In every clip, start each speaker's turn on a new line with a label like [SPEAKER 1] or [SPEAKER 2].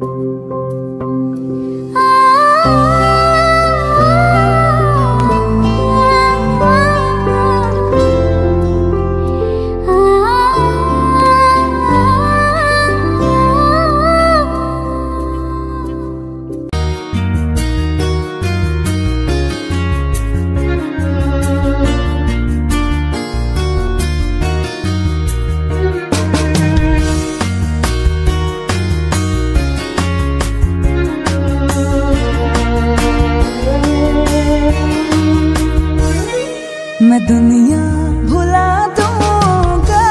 [SPEAKER 1] मैं दुनिया भुला दूंगा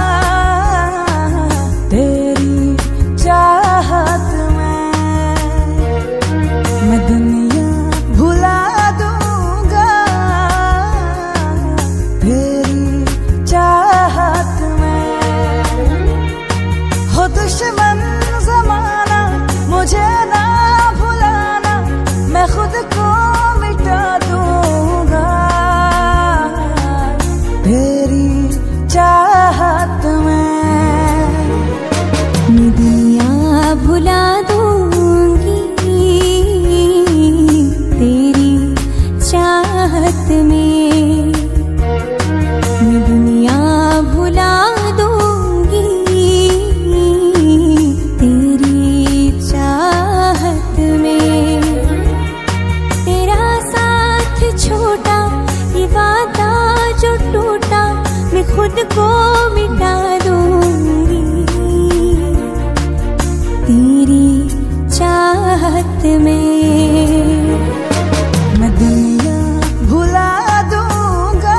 [SPEAKER 1] तेरी चाहत में। मैं दुनिया भुला दूंगा तेरी चाहत में। हो दुश्मन ज़माना मुझे ना भुलाना, मैं खुद को मिटा दूंगा तेरी चाहत में।
[SPEAKER 2] मैं दुनिया भुला दूंगी तेरी चाहत में। मैं दुनिया भुला दूंगी तेरी चाहत में। तेरा साथ छोटा, ये वादा जो टूटा, मैं खुद को मिटा दूंगी तेरी चाहत में।
[SPEAKER 1] मैं दुनिया भुला दूंगा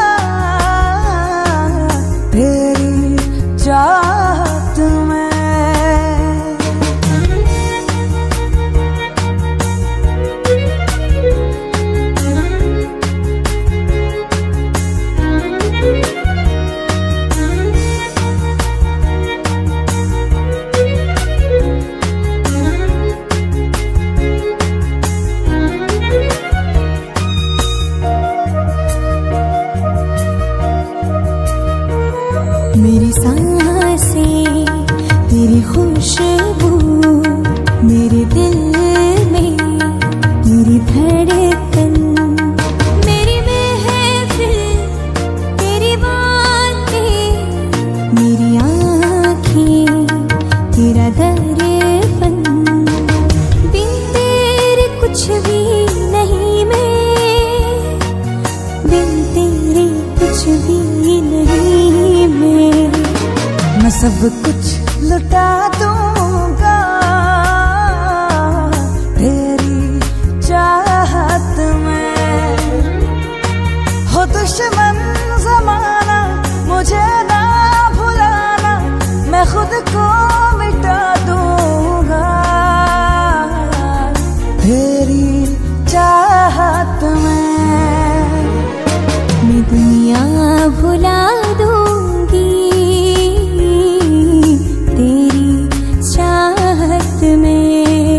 [SPEAKER 1] तेरी चाहत में।
[SPEAKER 2] मेरी सांसें तेरी खुशबू, मेरे दिल में तेरी धड़कन, मेरी महफिल तेरी बातें, मेरी आँखें तेरा दर्पण। बिन तेरे कुछ भी नहीं मैं, बिन तेरे कुछ भी नहीं मैं
[SPEAKER 1] सब कुछ लुटा दूंगा तेरी चाहत में। हो दुश्मन ज़माना मुझे ना भुलाना, मैं खुद को मिटा दूंगा तेरी चाहत में।
[SPEAKER 2] मैं दुनिया भुला दूंगी तेरी चाहत में।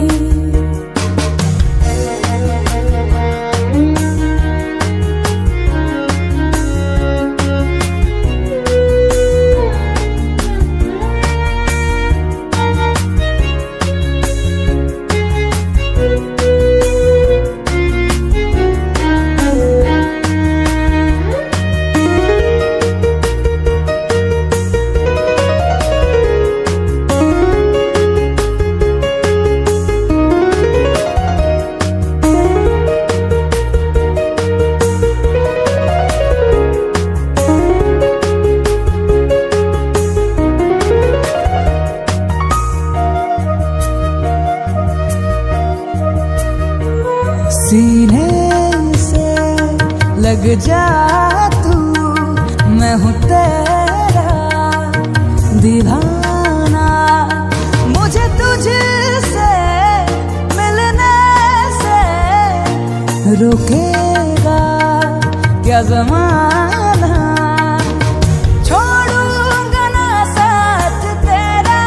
[SPEAKER 1] सीने से लग जा तू, मैं हूँ तेरा दीवाना। मुझे तुझसे मिलने से रोकेगा क्या ज़माना। छोड़ूंगा ना साथ तेरा,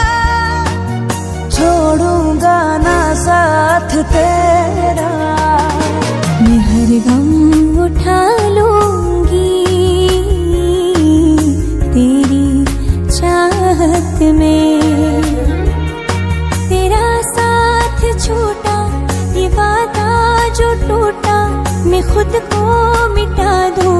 [SPEAKER 1] छोड़ूंगा ना साथ तेरा।
[SPEAKER 2] मैं हर गम उठा लूंगी तेरी चाहत में। तेरा मैं खुद को मिटा दूं।